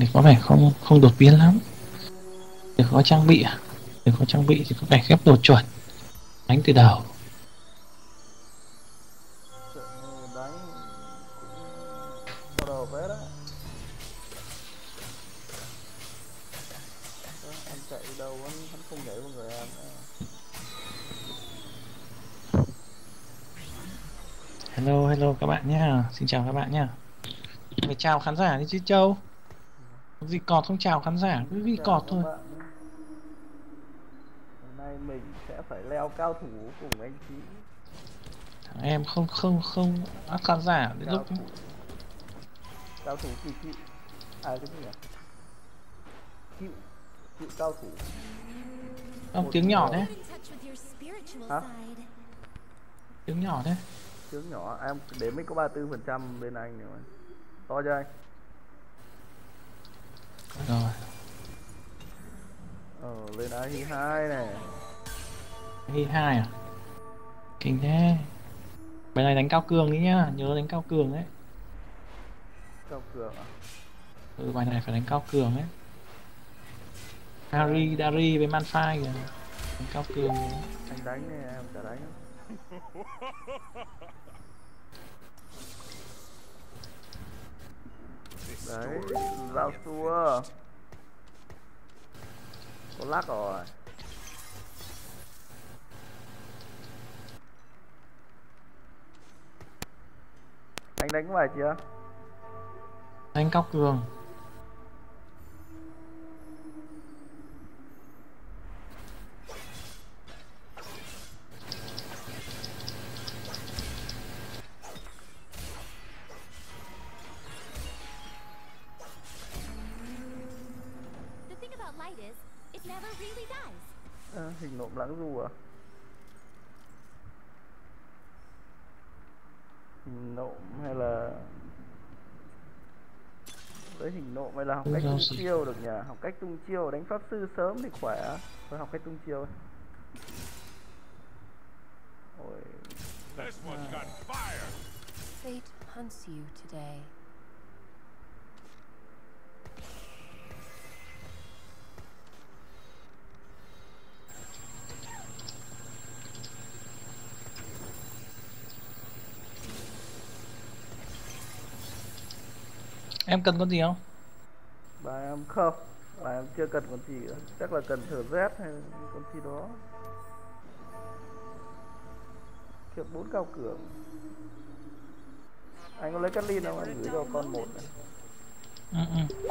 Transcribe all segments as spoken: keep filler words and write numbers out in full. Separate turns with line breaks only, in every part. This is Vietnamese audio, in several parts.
có vẻ không không đột biến lắm. Để có trang bị à? Để có trang bị thì có vẻ ghép đồ chuẩn. Đánh từ đầu.
Trận này đánh cũng vào đầu phết á. Đó, em chạy đi đâu hắn, hắn không nhảy vào người em nữa.
Hello hello các bạn nhé. Xin chào các bạn nhé. Phải chào khán giả đi chứ Châu. Gì cọt không chào khán giả, cứ
Xin
vì
chào
cọt
các
thôi.
bạn nhé. Hôm nay mình sẽ phải leo cao thủ cùng anh Chí.
Thằng em không không không ác khán giả đến
Cao
lúc
thủ cao thủ kỳ cựu. À cái gì nhỉ? Cựu cựu cao thủ.
ông
Một
tiếng nhỏ
mùa.
thế.
Get in touch with your spiritual
Hả?
side.
Tiếng nhỏ thế.
Tiếng nhỏ em đến mới có ba mươi tư phần trăm bên anh nữa mà. To cho anh.
Rồi.
Ờ lên a i hai này.
Hi hai à? Kinh thế. Bài này đánh cao cường đi nhá, nhớ đánh cao cường đấy.
Cao cường à?
Ừ, bài này phải đánh cao cường đấy. Harry,
Anh,
Dari với Malphite kìa. Đánh cao cường đấy.
anh đánh này em chả đánh. Đấy, giao xua. Có lắc rồi. Anh đánh có bài chưa?
Đánh cao cường.
The thing about light is, it never really dies.
À, hình nộm lãng du à? Hình nộm hay là với hình nộm hay là học cách tung chiêu được nhỉ? Học cách tung chiêu đánh pháp sư sớm thì khỏe. Thôi học cách tung chiêu. Ôi.
This one's got fire.
Fate hunts you today.
Em cần con gì không?
Bà em không. Bà em chưa cần con gì nữa. Chắc là cần thở rét hay con gì đó. Kiệp bốn cao cường. Anh có lấy cắt lin không? Anh gửi cho con một này.
Ừ ừ.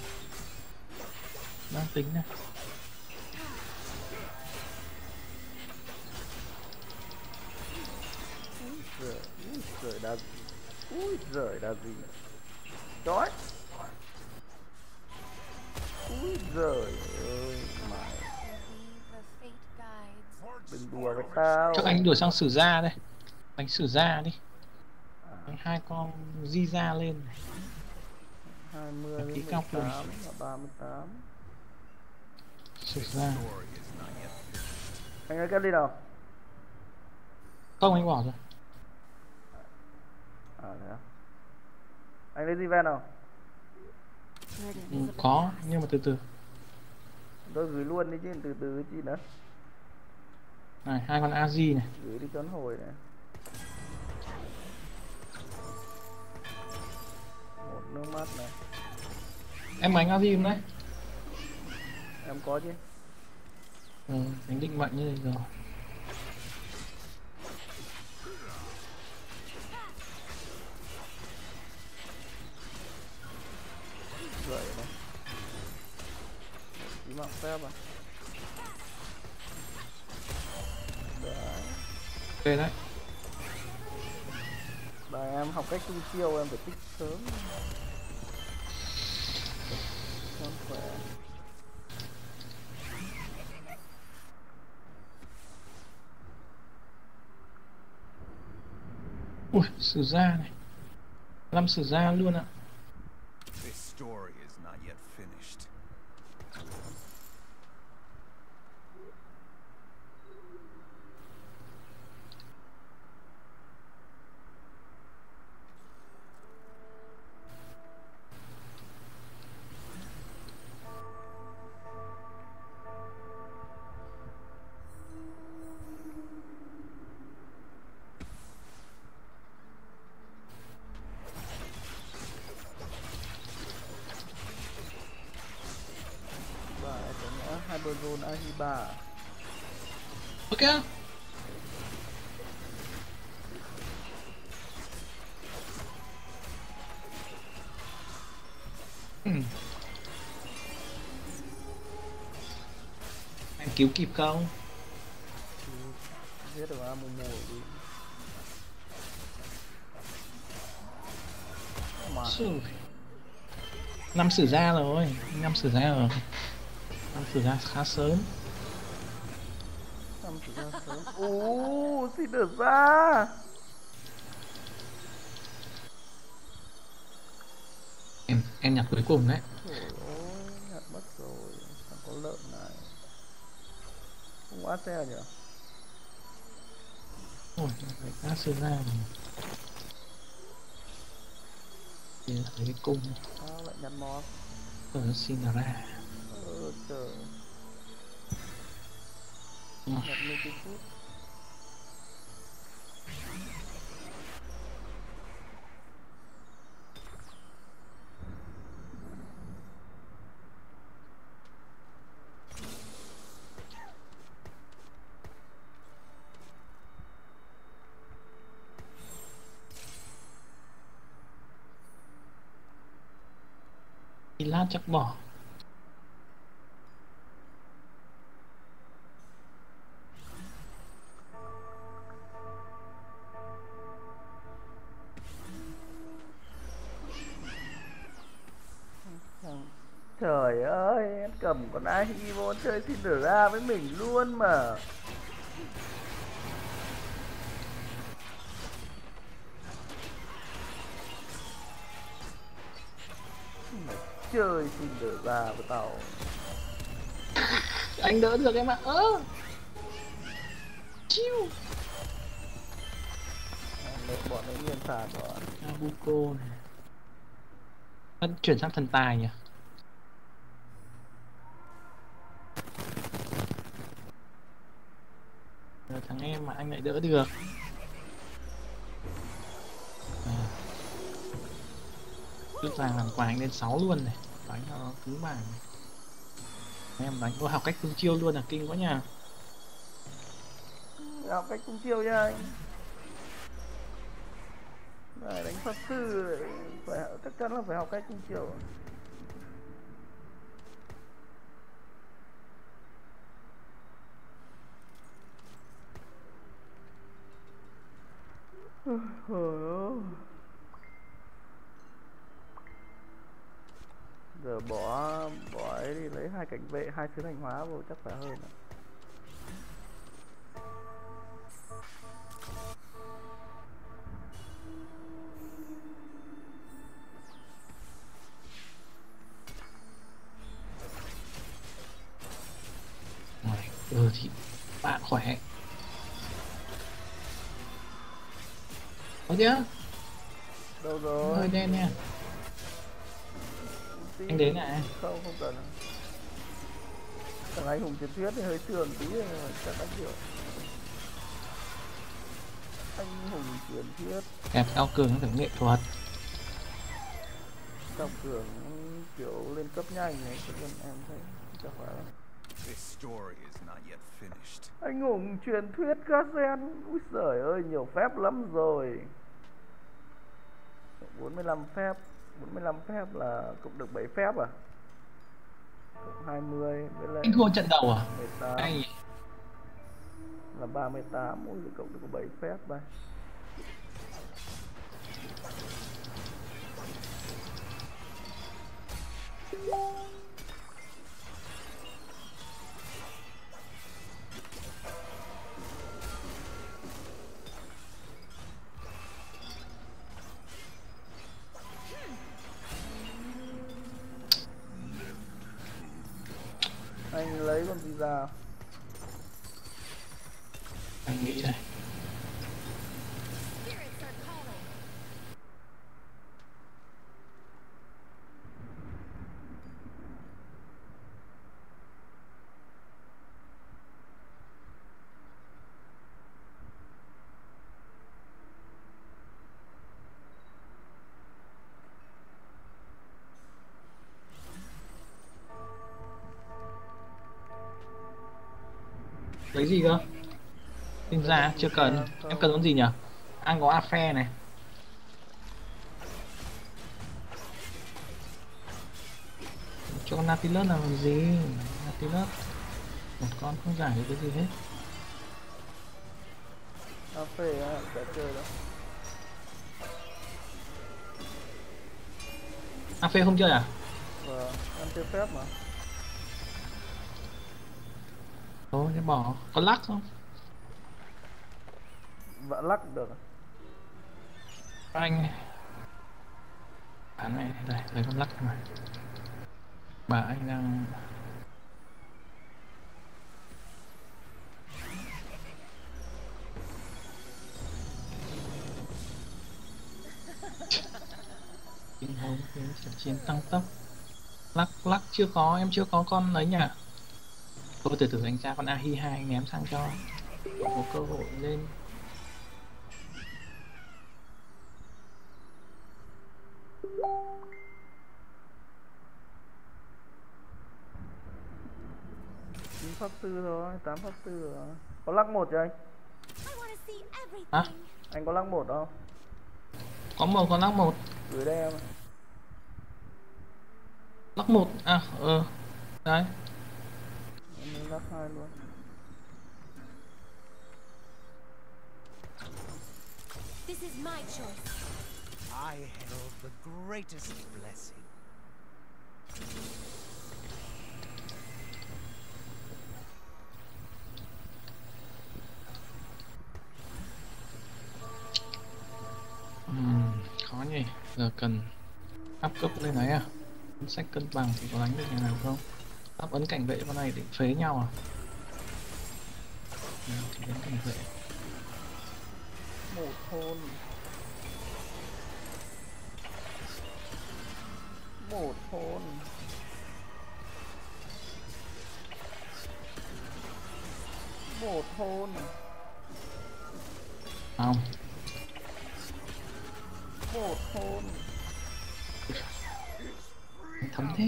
Đang tính này.
Giời, úi giời đa gì. Úi giời đa gì. Chói. Úi giời ơi mày.
Believe the fate guides.
Đừng đùa với tao.
Chắc anh đổi sang sử gia đây. Đánh sử gia đi.
À,
Đánh hai con di ra lên.
hai mươi
Ký
đến
cao
mười
cường.
tám và ba mươi tám.
Sử gia.
Anh lấy cắt lin nào?
Không, anh bỏ rồi.
À thế à? Anh lấy gì ven nào?
Ừ, có, nhưng mà từ từ.
Tôi gửi luôn đi chứ từ từ chi nữa.
Này, hai con Azi này.
Gửi đi chón hồi này. Một nước mắt này.
Em đánh Azi không đấy?
Em có chứ.
Ừ, đánh định mệnh như thế rồi.
Vậy này. Ý mạng phép à? Đấy.
Ok đấy.
Bà em học cách tung chiêu em phải tích sớm. Không khỏe.
Ui, sử gia này. Năm sử gia luôn ạ.
This story is not yet finished.
Eberron Ahiba.
Ok. Ừ. Anh cứu kịp không?
Giết được Amumu đi. Mà
Sư. Năm sử ra rồi, năm sử ra rồi. Năm sử ra khá sớm.
năm chỉ ra sớm. Ồ, xin được ra.
Em em nhặt cuối cùng đấy.
Trời ơi, nhặt mất rồi. Thằng có lợn này. Không á xe nhỉ?
Ôi, khá sớm ra rồi. Đây là cái cung.
Sao lại nhặt mò?
Rồi nó xin ra.
Ờ trời.
Ừ.
Nhặt mấy cái phút.
Đi lát chắc bỏ.
Trời ơi, em cầm con Ahi vô chơi xin được ra với mình luôn mà. Mà chơi xin được ra với tao.
Anh đỡ được em ạ. Ơ. Chiu.
Mệt bọn nó nguyên sàn rồi.
Nabucco này. Vẫn chuyển sang thần tài nhỉ? Rồi thằng em mà anh lại đỡ được. À. Rút vàng làm quà anh lên sáu luôn này. Đánh nó cứ vàng. Em đánh có học cách tung chiêu luôn à, kinh quá nha.
Học cách cung chiêu nha anh. Này, đánh pháp sư phải chắc chắn là phải học cách cung chiêu. Giờ bỏ bỏ ấy đi, lấy hai cảnh vệ, hai sứ hành hóa vô chắc phải hơn ạ.
Ừ thì bạn khỏe. Có chứ.
Đâu rồi?
Hơi đen nha.
Tí.
Anh đến này.
Không, không cần. Thằng anh hùng truyền thuyết thì hơi trường tí rồi mà chắc đánh được. Anh hùng truyền thuyết
Kẹp cao cường nó phải nghệ thuật.
cao cường kiểu lên cấp nhanh này, cho nên em thấy chắc phải.
This story is not yet finished.
Anh hùng truyền thuyết Gazen, úi giời ơi nhiều phép lắm rồi. bốn mươi lăm phép, bốn mươi lăm phép là cộng được bảy phép à? Cộng hai mươi với lại
Anh thua trận đầu à?
mười tám
Anh
là ba mươi tám, ui cộng được bảy phép đây. Anh lấy con gì ra?
anh nghĩ đây.
Spirits are calling.
Lấy gì cơ? Tinh ra chưa cần. Em cần con gì nhỉ? Anh có Afe này. Cho con Nautilus làm gì? Nautilus một con không giải được cái gì hết.
Cà phê á, sẽ chơi đó.
Afe không chơi à?
Vâng, em chơi phép mà.
Thôi thế bỏ. Có lắc không?
Vẫn lắc được.
Anh bán này đây, lấy con lắc này. Bà anh đang chiến hồn chiến chiến tăng tốc. Lắc lắc chưa có, em chưa có con lấy nhỉ? Thôi từ từ anh ra con Ahi hai anh ném sang cho có cơ hội lên.
chín pháp sư thôi, tám pháp sư rồi. Có lắc một cho anh.
I want to see everything.
Hả?
Anh có lắc một không?
Có một con lắc một.
Gửi đây em.
Lắc một à ờ đấy.
Em lắc hai luôn.
This is my choice.
I held the greatest blessing.
Uhm, khó nhỉ. Giờ cần áp cấp lên ấy à? Chính sách cân bằng thì có đánh được như nào không? Áp ấn cảnh vệ con này để phế nhau à? Ừ, thì đến cảnh vệ.
Một thôn. Một thôn. Một thôn.
Không.
Một thôn.
Thấm thế.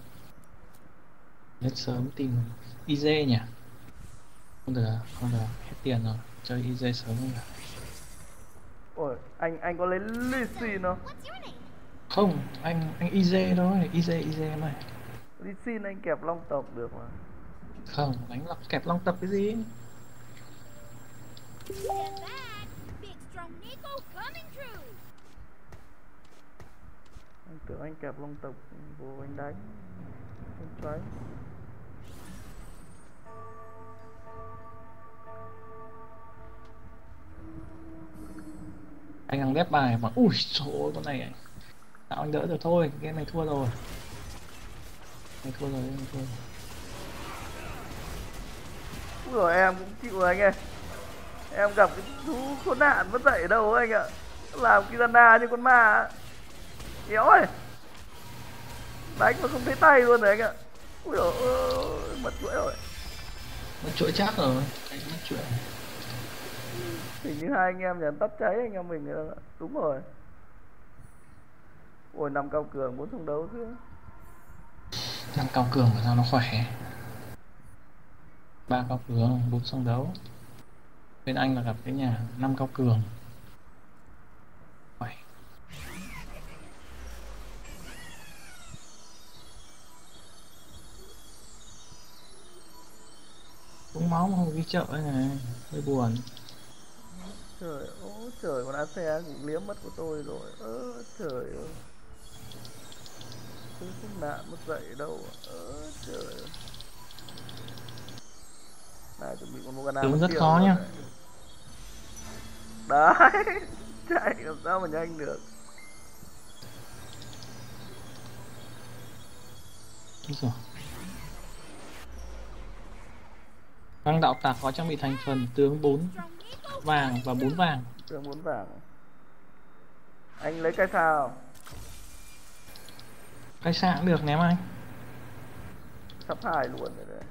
Lên sớm tìm i giê nhỉ? Không được, không được, hết tiền rồi. Chơi i giê sớm không được.
Ôi, anh anh có lấy Lee Sin không?
What's your name?
Không, anh anh i giê thôi, i giê i giê em ơi.
Lee Sin anh kẹp long tộc được mà.
Không, đánh lọc kẹp long tập cái gì?
Stand back. Big strong Nico coming through.
Anh tưởng anh kẹp long tộc vô anh đánh. Anh choáng.
Anh đang ghép bài mà ui trời ơi con này tạo anh đỡ được thôi, game này thua rồi. Này thua rồi, em thua rồi.
Úi dồi, em cũng chịu rồi anh ơi. Em gặp cái thú khốn nạn mất dậy đâu anh ạ. Làm Kirana như con ma. Kéo ơi. Đánh mà không thấy tay luôn rồi anh ạ. Úi dồi ôi, mất chuỗi rồi.
Mất chuỗi chắc rồi, anh mất chuỗi.
Hình như hai anh em nhấn tắt cháy anh em mình rồi. Đúng rồi. Ôi, năm cao cường muốn thông đấu chứ.
Năm cao cường mà sao nó khỏe. Ba cao cường, bốn song đấu. Bên anh là gặp cái nhà năm cao cường. Khỏe. Uống máu mà không đi chợ này, hơi buồn.
Trời ơi, trời, con á xe cũng liếm mất của tôi rồi. Ơ, trời ơi. Tôi không nạn mất dậy đâu. Ơ, trời ơi. Này, chuẩn bị con Morgana.
Tướng rất khó nhá.
Đấy, chạy làm sao mà nhanh được.
Đúng rồi. Băng đạo tạc có trang bị thành phần tướng bốn vàng và bốn vàng.
Tướng bốn vàng. Anh lấy cái sao?
Cái xạ cũng được ném anh.
Sắp hai luôn rồi đấy.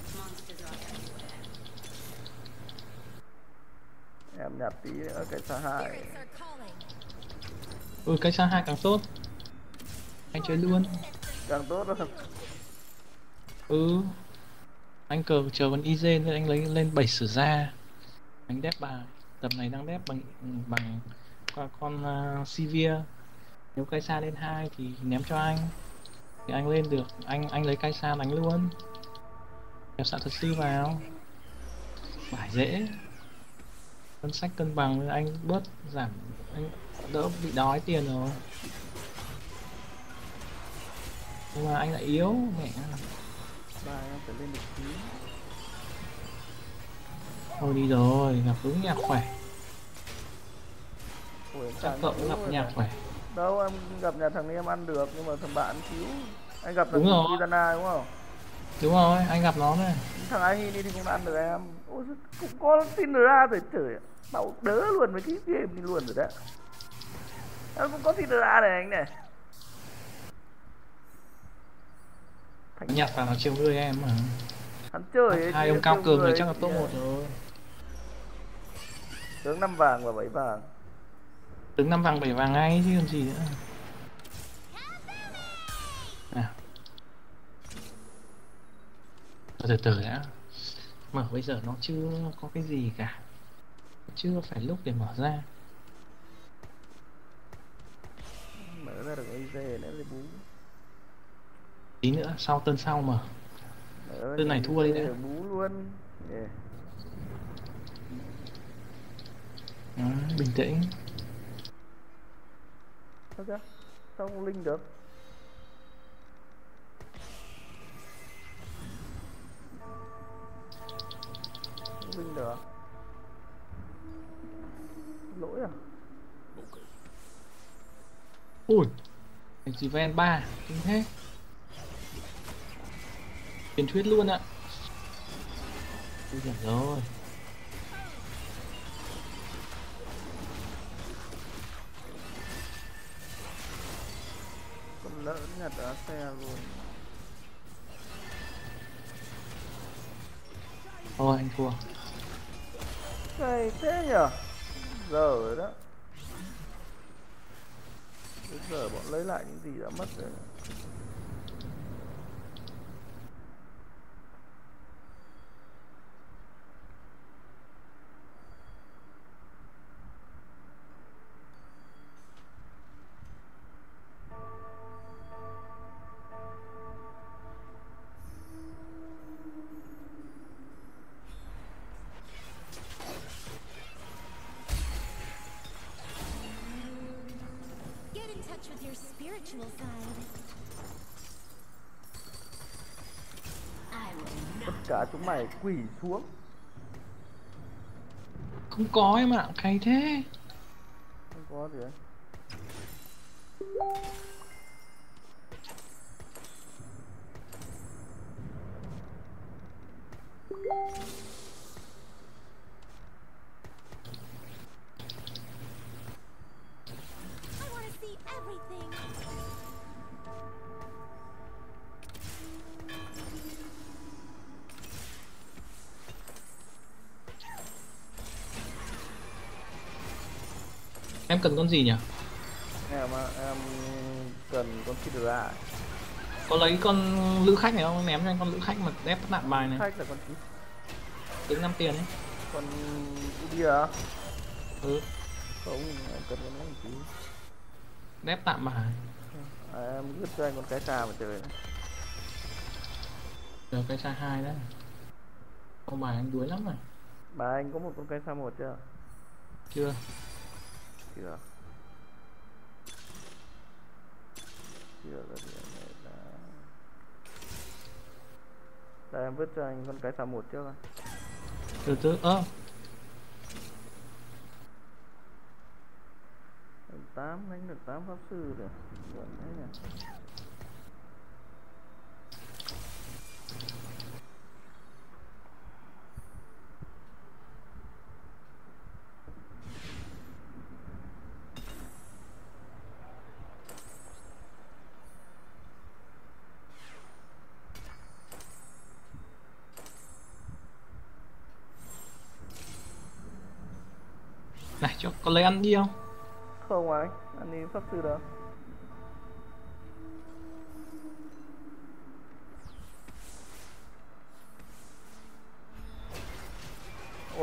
Em nhặt tí nữa cái xa hai.
Spirits are calling.
Ừ cái xa hai càng tốt. Anh chơi luôn.
Càng tốt hơn.
Ừ. Anh cờ chờ con i giê nên anh lấy lên bảy sử gia. Anh đép bài. Tầm này đang đép bằng bằng qua con uh, Sivir. Nếu cây xa lên hai thì ném cho anh. Thì anh lên được, anh anh lấy cây xa đánh luôn. Kéo xạ thật sư vào. Bài dễ. Cân sách cân bằng nên anh bớt giảm, anh đỡ bị đói tiền rồi. Nhưng mà anh lại yếu mẹ.
Bài em phải lên được chín.
Thôi đi rồi, gặp đúng nhạc khỏe.
Ủa, em
Chắc
chả
cậu
cứu
gặp
rồi
nhạc
này.
khỏe.
Đâu em gặp nhà thằng ấy em ăn được nhưng mà thằng bạn cứu. Anh gặp
Đúng
thằng
rồi.
Kitana đúng không?
Đúng rồi, anh gặp nó này.
Thằng Ahi thì cũng ăn được em. Ôi cũng có tin ra rồi trời ạ. Bảo đỡ luôn với cái game đi luôn rồi đấy. Em cũng có tin ra này anh này. Thành
Nhặt vào nó chiều người em mà.
hắn chơi ấy,
Hai
chứ
ông cao
kêu
cường
người
rồi chắc là
thì,
top
à,
một rồi.
tướng năm vàng và bảy vàng.
Đứng năm vàng bảy vàng ngay chứ còn gì nữa. Nào. Từ từ đã. Mở bây giờ nó chưa có cái gì cả. Chưa phải lúc để mở ra.
Mở ra được i giê nữa thì bú.
Tí nữa sau tân sau mở.
Mở ra
Tân này
được
thua đi
i giê
đã.
rồi bú luôn. Yeah.
Đó, bình tĩnh.
Sao chứ? Sao không linh được? Không linh được à? Lỗi à?
Ui. Thành chỉ ven ba, kinh thế. Truyền thuyết luôn ạ. Tôi hiểu rồi.
Con lỡ nhặt đá xe luôn.
Thôi anh thua.
Cày thế nhở? Giờ rồi đó. Bây giờ bọn lấy lại những gì đã mất rồi.
Get in touch with your spiritual side. I will
Tất cả chúng mày quỳ xuống.
Không có em ạ, cay thế.
Không có gì đấy.
I want to see everything.
Em cần con gì nhỉ?
Em á, em cần con Kidra.
Có lấy con lữ khách này không? Em ném cho anh con lữ khách mà đép nạp bài này.
Khách là con gì?
Tính năm tiền ấy.
Con Udia à?
Ừ.
Không, em cần con này tí.
Đép tạm bài.
À, em vứt cho anh con cái cà mà trời này.
Giờ cái xa hai đấy. Con bài anh đuối lắm rồi.
Bà anh có một con cái sa một chưa?
Chưa.
Chưa. Chưa là điểm này là. Đây em vứt cho anh con cái sa một trước coi.
Từ từ. Ơ.
tám đánh được tám pháp sư rồi. Vẫn đấy nhỉ.
Này cho có lấy ăn đi không?
Không anh, anh đi pháp sư đâu.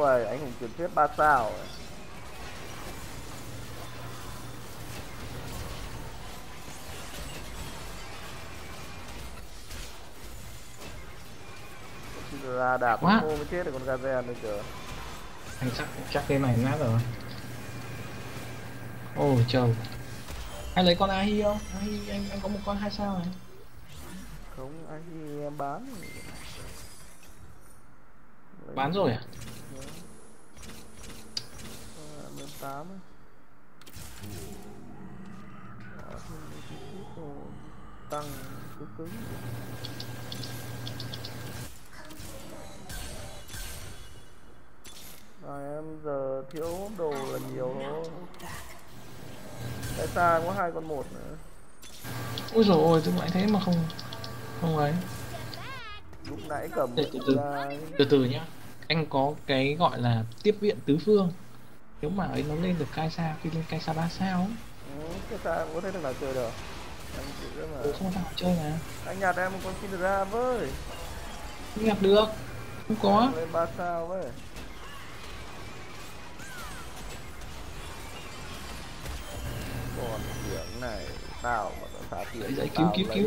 Ui, anh hùng truyền thuyết ba sao. Ra đạp
Quá.
hô mới chết được con Gazen nữa kìa.
Anh chắc chắc cái này nát rồi. Ôi trời. Anh lấy con Ahi không? Ahi anh anh có một con hai sao này.
Không, anh thì em bán.
Bán rồi à?
Lên tám ấy. Đó, thì mình chỉ thích tăng cứng cứng. Rồi em giờ thiếu đồ là nhiều thôi. Tại sao có hai con một nữa?
Ôi dồi ôi, tôi lại thế mà không không ấy.
Lúc nãy cầm
Từ từ từ,
ra...
từ từ nhá. Anh có cái gọi là tiếp viện tứ phương. Nếu mà ấy nó lên được Kaisa, khi lên Kaisa ba sao ấy.
Ừ, cái sao có thể thằng nào chơi được? Anh chịu mà.
Ừ, không có thằng nào chơi mà.
Anh nhặt em một con Syndra với.
Không nhặt được. Không có.
Em lên ba sao với. Còn tiếng này tao mà nó xả tiền.
Dậy, dậy, cứu, cứu, cứu.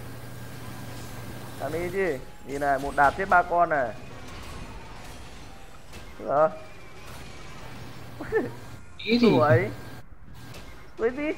Thằng đi chứ. Nhìn này, một đạp chết ba con này. Được.
Ý thì
Đuổi. Đuổi gì?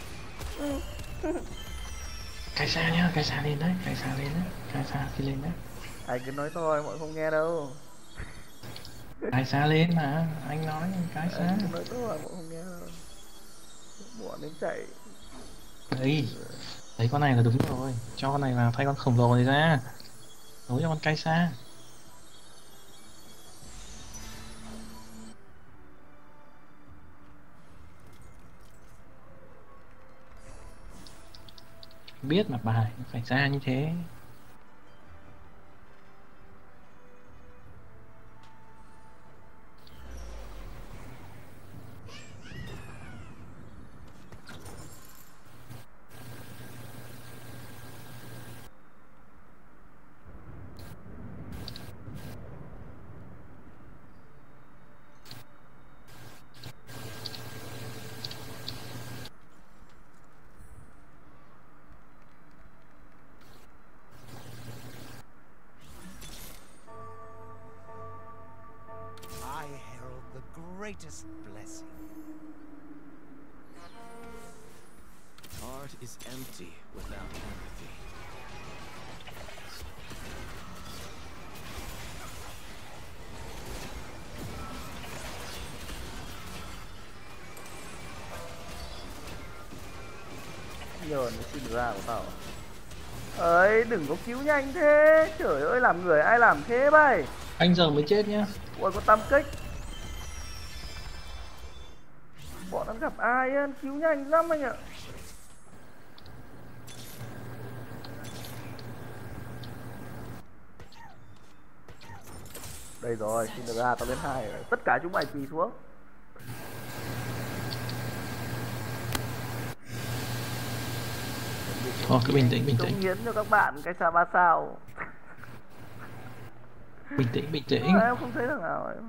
Kaisa nhá, Kaisa lên đấy, Kaisa lên đấy, Kaisa thì lên đấy.
Anh cứ nói thôi, mọi không nghe đâu.
Kaisa lên mà, anh nói Kaisa.
Anh cứ nói thôi, mọi không nghe đâu. Bọn đến chạy.
Đấy, đấy con này là đúng rồi, cho con này vào thay con khổng lồ này ra. Nối cho con Kaisa. Biết mà bài phải ra như thế.
I herald the greatest blessing.
Heart is empty without empathy.
Nhờn cái Syndra của tao. Ơi, đừng có cứu nhanh thế. Trời ơi, làm người ai làm thế bay.
Anh giờ mới chết nhá.
Ôi, có tam kích. Bọn nó gặp ai á, cứu nhanh lắm anh ạ. Đây rồi, Syndra tao lên hai rồi. Tất cả chúng mày quỳ xuống.
Thôi cứ bình tĩnh, bình tĩnh.
Cống hiến cho các bạn cái sao ba sao.
Bình tĩnh, bình tĩnh.
À, em không thấy thằng nào ấy.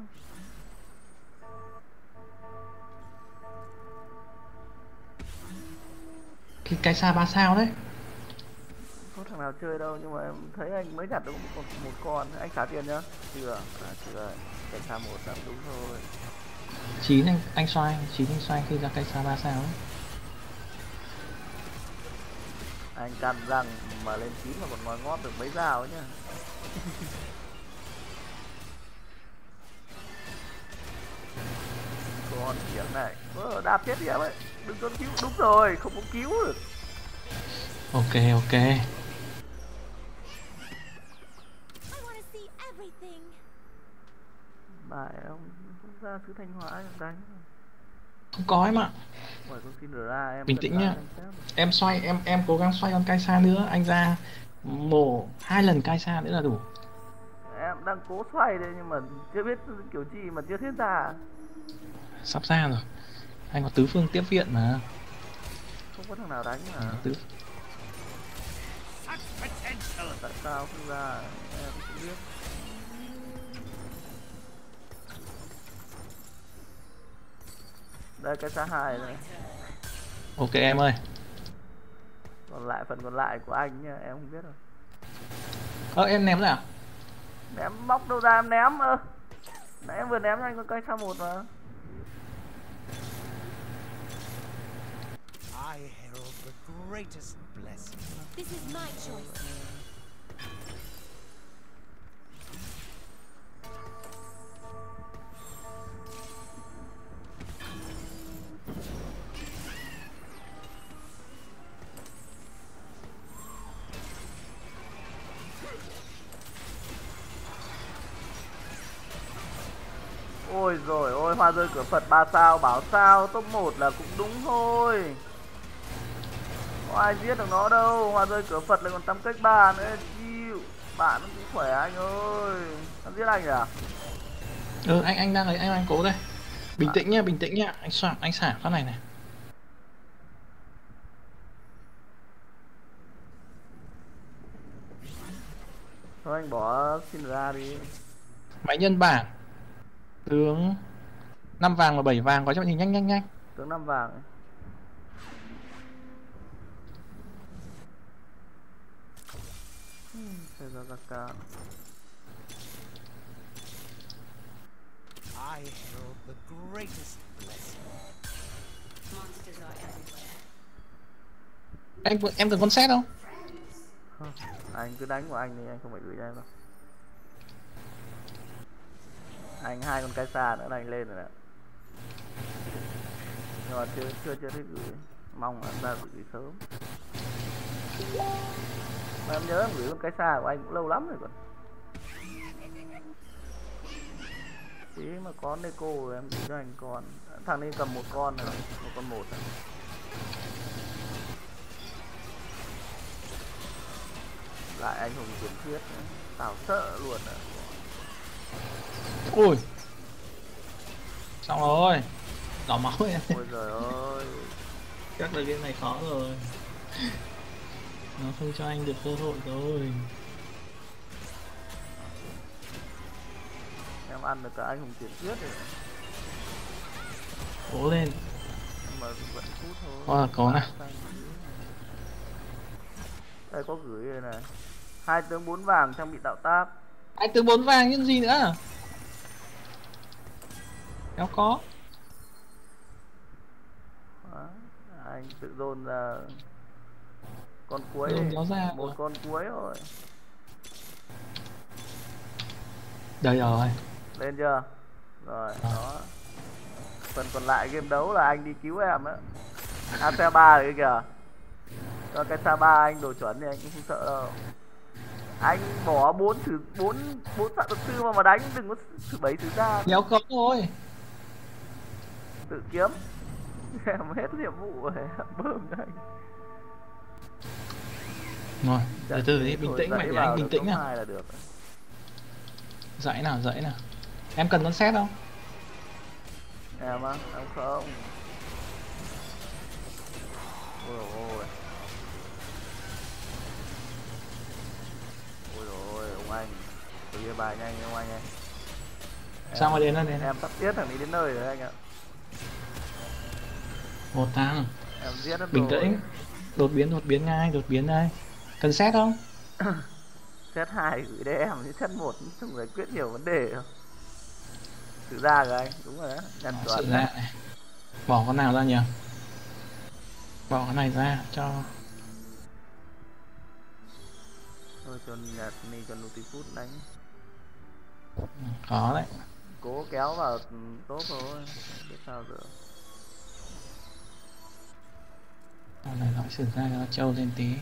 Cái Kaisa ba sao đấy.
Không có thằng nào chơi đâu, nhưng mà em thấy anh mới nhặt được một con, một con. Anh trả tiền nhá. Chưa, à chưa. Cái sao một là đúng thôi.
Chín anh anh xoay, chín anh xoay khi ra Kaisa ba sao ấy.
Anh căn răng mà lên chín mà còn ngói ngót được mấy dao ấy nhá. Con tiếng này. Ơ, đạp chết đi em ấy. Đừng có cứu. Đúng rồi, không có cứu được.
Ok, ok.
I want to see everything.
Bài ông không ra xứ Thanh Hóa em đánh.
Không có em ạ.
Ngoài con Syndra em
Bình
cân
tĩnh
nhắc
nhá.
anh xem.
Em xoay, em em cố gắng xoay con Kaisa nữa, anh ra mổ hai lần Kaisa nữa là đủ.
Em đang cố xoay đây nhưng mà chưa biết kiểu gì mà chưa thiết ra.
Sắp ra rồi. Anh có tứ phương tiếp viện mà.
Không có thằng nào đánh mà.
Tứ.
Such potential.
Tại sao không ra em không biết. Đây cái xa hai này.
Ok em ơi.
Còn lại phần còn lại của anh nhá, em không biết rồi.
Ơ em ném rồi à?
Ném móc đâu ra em ném ơ. Nãy em vừa ném cho anh con cây xa một mà.
I herald the greatest blessing.
This is my choice.
Ôi rồi ôi, hoa rơi cửa Phật ba sao bảo sao top một là cũng đúng thôi. Có ai giết được nó đâu, hoa rơi cửa Phật lại còn tắm cách ba nữa, chịu. Bạn nó cũng khỏe anh ơi. Nó giết anh à?
Ừ anh anh đang ấy, anh anh cố đây. Bình tĩnh nhá, bình tĩnh nhá, anh soạn anh xả phát này này.
Thôi anh bỏ xin ra đi.
Máy nhân bảng. Tướng năm vàng và bảy vàng có cho mình nhanh nhanh nhanh.
Tướng năm vàng ấy. Thế ra ra cả.
I herald the greatest blessing.
Anh em cần con xét không?
Anh cứ đánh của anh đi, anh không phải gửi cho em đâu. Anh hai con cái xa nữa là anh lên rồi nè. Nhưng mà chưa chưa chưa thấy gửi. Mong là ra gửi sớm. Mà em nhớ em gửi con cái xa của anh cũng lâu lắm rồi còn. Tí mà có Neko rồi em gửi cho anh con. Thằng này cầm một con rồi, một con một rồi. Lại anh hùng truyền thuyết nữa. Tao sợ luôn à.
Ui. Xong rồi. Đỏ máu em.
Ôi giời ơi.
Chắc là game này khó rồi. Nó không cho anh được cơ hội rồi.
Em ăn được cả anh hùng truyền thuyết rồi.
Cố lên.
Mà vẫn phút thôi.
Ờ, có nè.
Đây có gửi đây này. Hai tướng bốn vàng trang bị tạo táp.
Anh từ bốn vàng những gì nữa? Kéo có.
Đó. Anh tự dồn ra con cuối
Dồn
đi.
kéo ra
Một
rồi.
con cuối rồi.
Đây rồi.
Lên chưa? Rồi,
À.
đó. Phần còn lại game đấu là anh đi cứu em á. a xê ba rồi kìa. Cho cái sa ba anh đồ chuẩn thì anh cũng không sợ đâu. Anh bỏ bốn thử bốn bốn xạ thuật sư mà mà đánh, đừng có thử bảy thử ra.
Kéo có thôi.
Tự kiếm. Em hết nhiệm vụ rồi, bơm anh.
Rồi, từ từ đi, bình tĩnh mày để anh bình tĩnh nào.
Hai là được.
Dãy nào, dãy nào. Em cần con xét không?
Em á, em không. Ôi dồi ôi. Ôi dồi ôi, ông anh. Tôi ghi bài nhanh ông anh ơi.
Sao mà đến đây đến?
Em sắp giết thằng ấy đến nơi rồi anh ạ.
Một thằng.
Em giết nó
Bình
rồi.
tĩnh. Đột biến, đột biến ngay, đột biến đây. Cần xét không?
Set hai gửi để em chứ set một không giải quyết nhiều vấn đề đâu. Thử ra rồi anh, đúng rồi đó, nhằn
Bỏ
chuẩn
sự ra này. Bỏ con nào ra nhỉ? Bỏ cái này ra cho.
Thôi cho nhặt này cho Notifus đánh.
Khó đấy.
Cố kéo vào tốt thôi, biết sao được.
Con này nói xử ra cho nó trâu lên tí.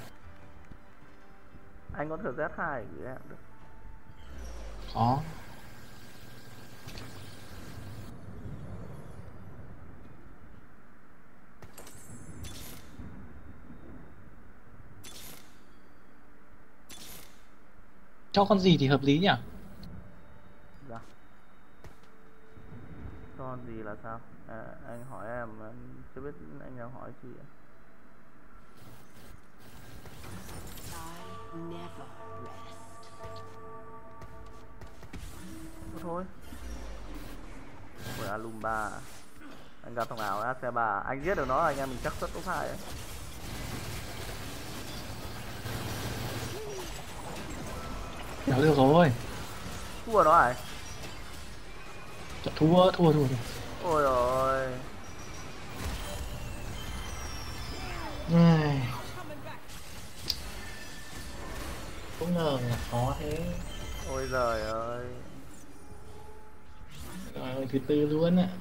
Anh có thử Z hai gửi em được.
Khó. Cho con gì thì hợp lý nhỉ?
Dạ. Con gì là sao? À, anh hỏi em, em chưa biết anh đang hỏi gì ạ? Thôi thôi. Ôi Alumba. Anh gặp thằng nào á, xe bà, anh giết được nó anh em mình chắc suất top hai ấy.
Kéo được rồi.
Thua nó à?
Chọn thua, thua, thua, thua.
Ôi rồi.
Ai. Không ngờ là khó thế.
Ôi giời ơi.
Rồi, thứ tư luôn ạ.